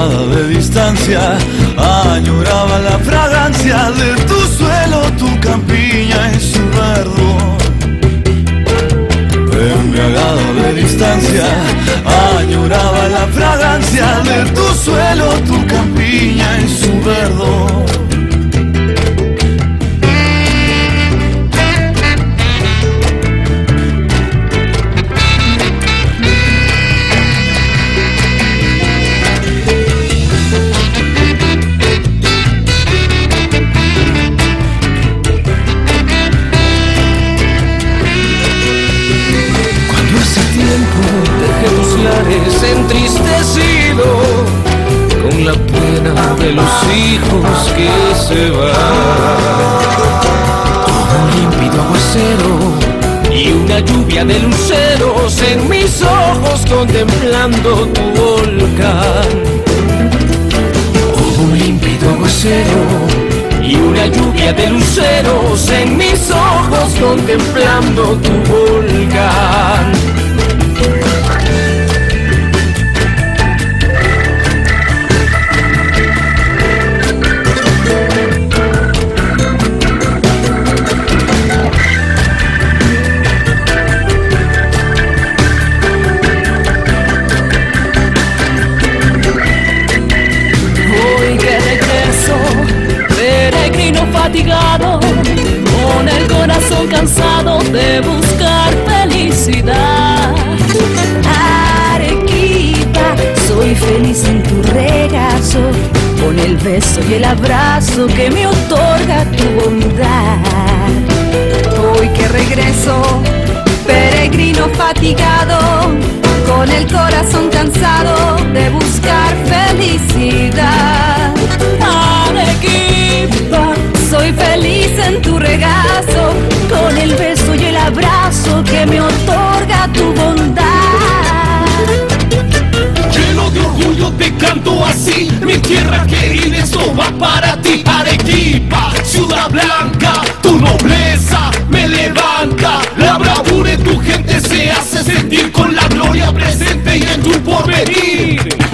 embriagada de distancia, añoraba la fragancia de tu suelo, tu campiña y su verdor. Embriagada de distancia, añoraba la fragancia de tu suelo, tu campiña y su verdor. Dejé tus lares entristecido con la pena de los hijos que se van. Todo límpido aguacero y una lluvia de luceros en mis ojos contemplando tu volcán. Todo un límpido aguacero y una lluvia de luceros en mis ojos contemplando tu volcán. Fatigado, con el corazón cansado de buscar felicidad. Arequipa, soy feliz en tu regazo, con el beso y el abrazo que me otorga tu bondad. Hoy que regreso, peregrino fatigado, con el corazón cansado de buscar felicidad. Arequipa, soy feliz en tu regazo, con el beso y el abrazo que me otorga tu bondad. Lleno de orgullo te canto así, mi tierra querida, esto va para ti. Arequipa, ciudad blanca, tu nobleza me levanta. La bravura de tu gente se hace sentir con la gloria presente y en tu porvenir.